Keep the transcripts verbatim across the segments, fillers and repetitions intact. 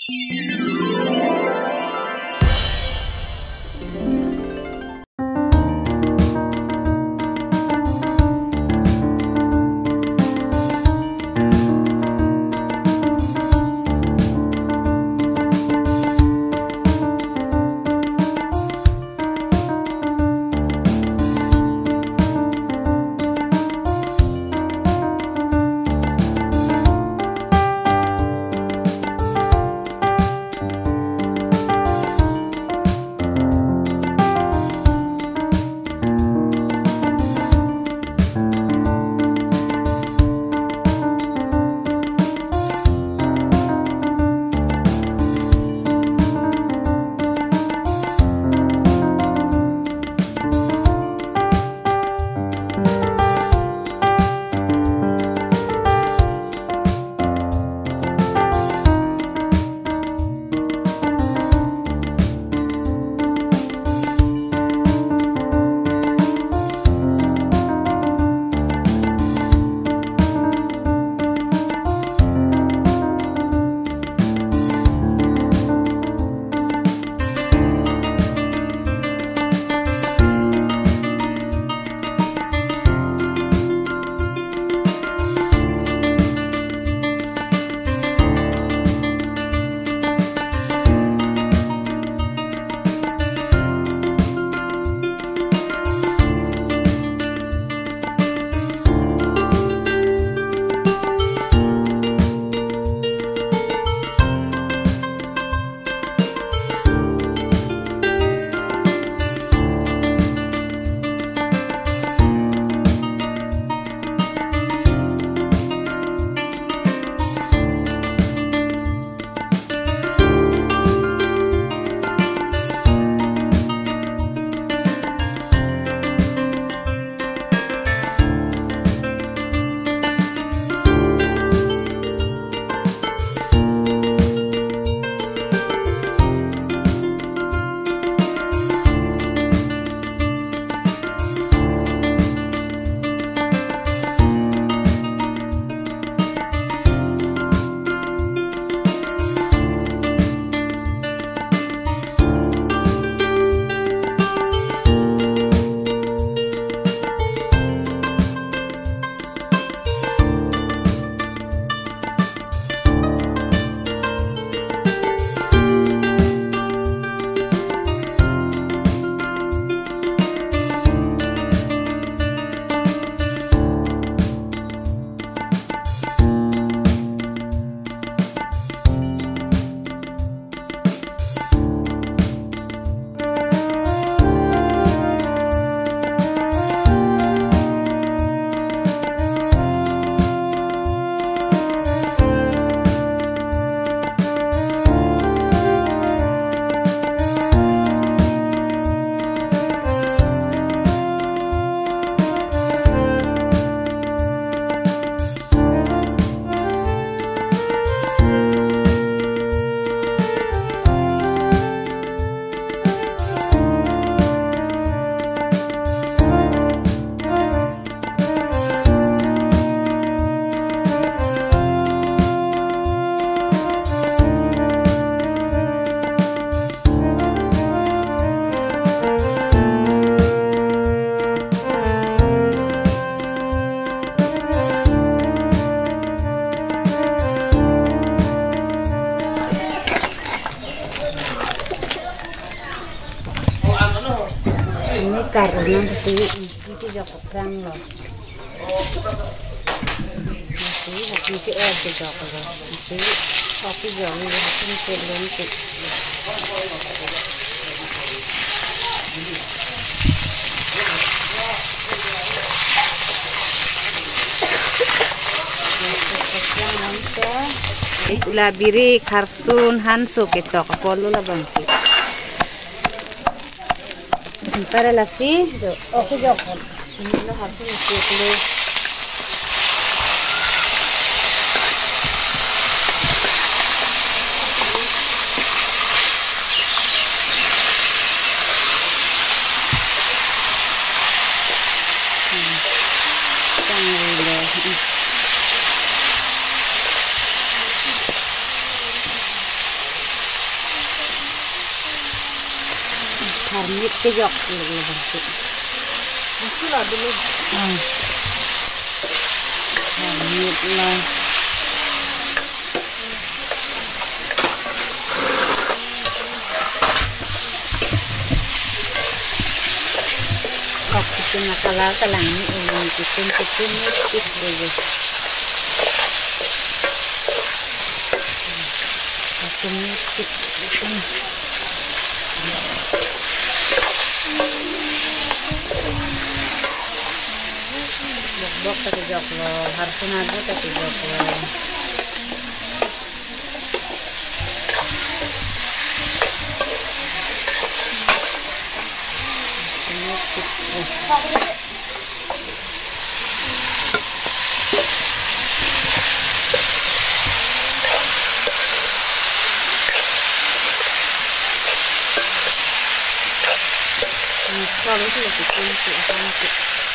karena itu itu jauh perang loh. Masih masih sih eh juga kalau masih tapi jauh lebih mungkin lebih. Labiri karsun hansu kita kapolo la bangki. Para la si, oke jokon. Ini lo harus mesti dulu. harmit kejok dulu bantu. Masih lah dulu. Hmm. Harmit lah. Kok kita nakala kalang ni ulang kitchen kitchen ni kit dulu. Aku ni kit kitchen. Bok tapi jok lo harus nado tapi jok lo. Kalau itu lebih kunci akan kunci.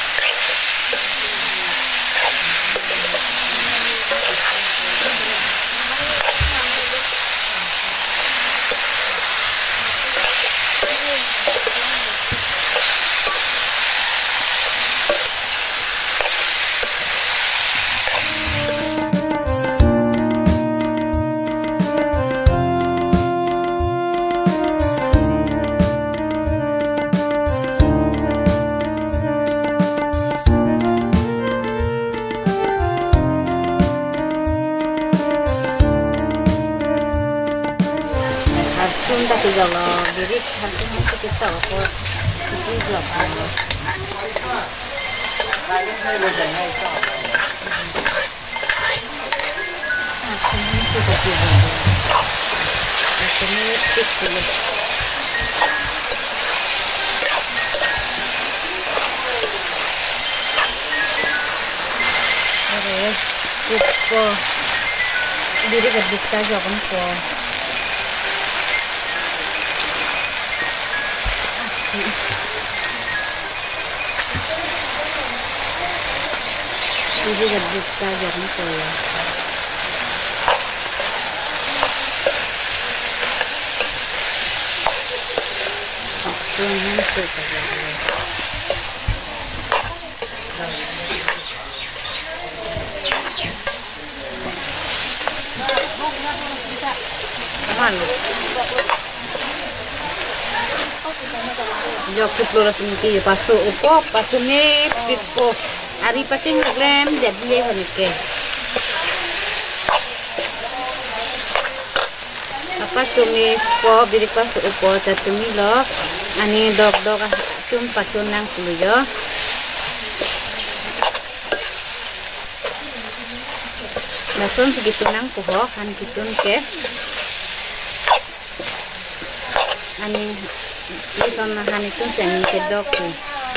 Harus tak kalau diri harus masuk kita apa itu juga. Lain saya boleh naik tak? Aku ni sudah juga. Aku ni tik dulu. Oke, itu diri kerja juga kan kok. Ini gadis saja ni saya. Aku ni suka saja. Malu. Jok keluar sini pasuk upo, pasuk ni pipo. Ari pasing gram jadi hari ke. Apa cumi po biri pasuk upo satu milo. Ani dog dog cum pasuk nang puluh. Langsung segitu nang puho kan kitun ke. Ani si sana han itu sen kedok ni.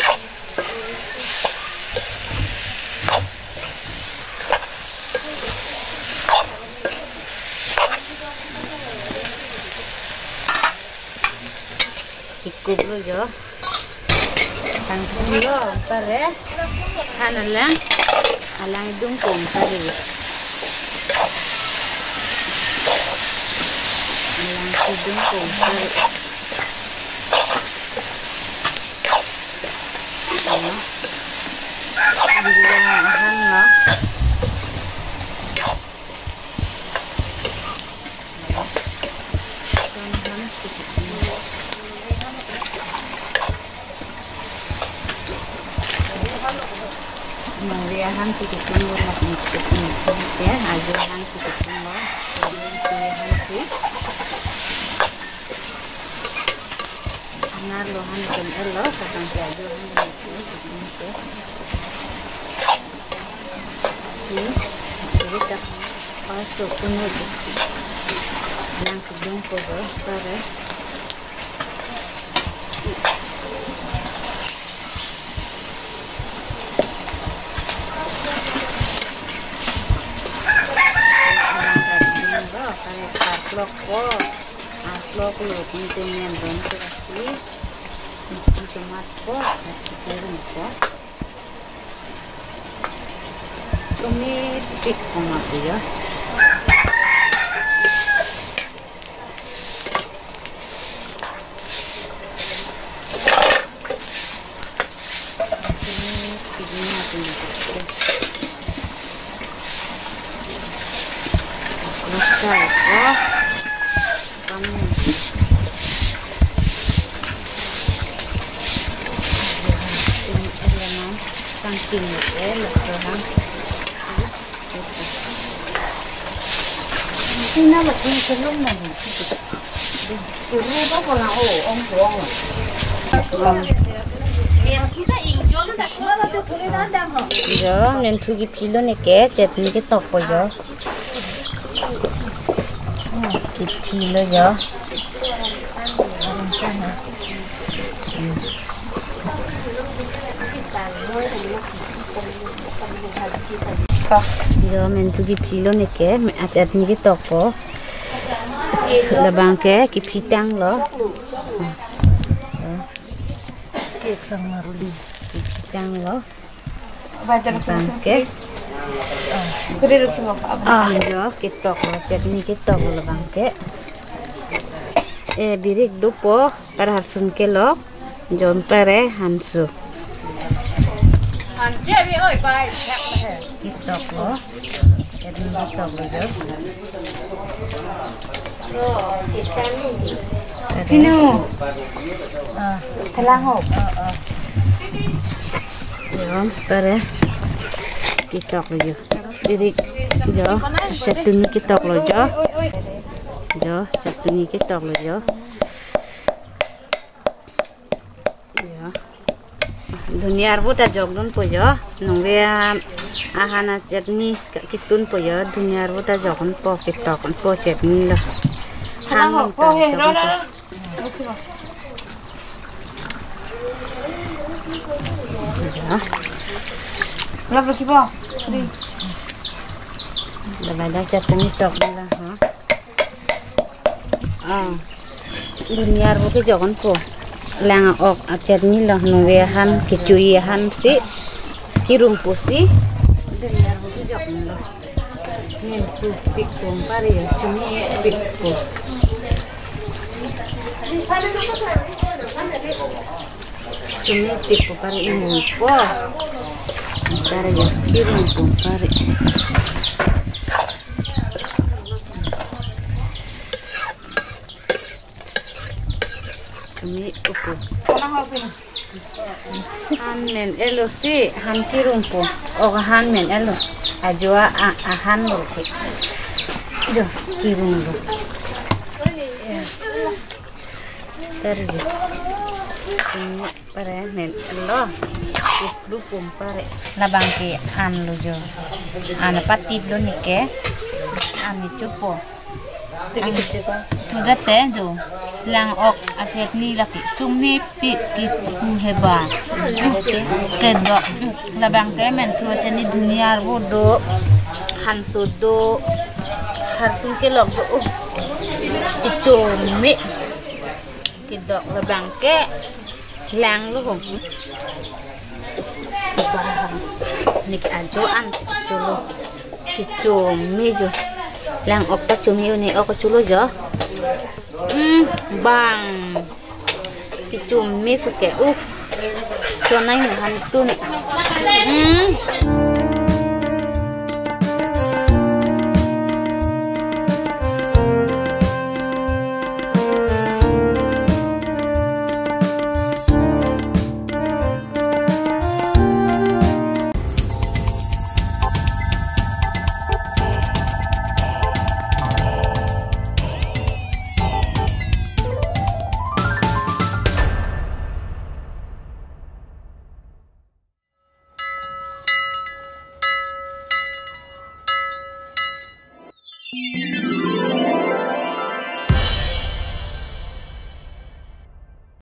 Ikut dulu jo. Tangkap dulu, pare. Han alang, alang dungkung tadi. Alang si dungkung tadi. Bila han lah. Meriahan kita tunggu nak ikut ya, ajaran kita tunggu, meriahan sih. Anar lohan kan elo, kadang saja lohan itu, ini, ini tak pasuk penuh, yang kedua kotor, pare. Aslok po, aslok lo pintu membran terasi, pintu tomat po, kasih kurung po. Kami tik tomat ya. kinh thế là rồi hả khi nào mà khi cái lúc này thì ru đó còn là ổ ông của ông giờ nên thu cái pilo này kẻ chết những cái tóc của giờ cái pilo giờ giờ mình thu cái pilo này kẻ mình ăn chết những cái tóc của là bằng cái cái phi tăng đó cái sang mà đi cái tăng đó bằng cái ah giờ cái tóc là chết những cái tóc là bằng cái eh birik dupo para harsun ke lo jom pare hansu han je bi oi pai cái tóc lo chết những cái tóc là giờ Pinu, telang hop. Ya, pare. Kitok lo. Jadi, jo, satu ni kitok lo jo. Jo, satu ni kitok lo jo. Ya. Dunia arbu ta jogdon po jo. Nunggu ahana cetni kitun po jo. Dunia arbu ta jogon po kitok po cetni lo. Telang hop. Oh, he, ro ro. Love lagi apa? Dah banyak jatuh ni tok lah, ha? Ah, dunia rugi jangan ko. Lang ok ajar ni lah nuwehan kecuihan si, kirum pusi. Dunia rugi jangan lah. Ni tu pikun pari ya, sini pikun. Sini pikun pari ini po. Ntar ya kirim pare. Kami upo. Han men elo si han kirim po. O han men elo. Ajwa a han lo ke. Jo kirim lo. Ntar ya. Ini pare men elo. Lu pare la bangke an lo jo an patip lo nike an ni chupo tu gate jo lang ok ajet ni laki chumni pi ki heba ke do la bangke men tu chani dunia ro do han so do har sun ke lok do ki chomi ki do la bangke lang lo ko nik ajoan chulo kichumi jo lang okta chumi ni ok chulo jo mm bang kichumi suke uf sonai han tun mm You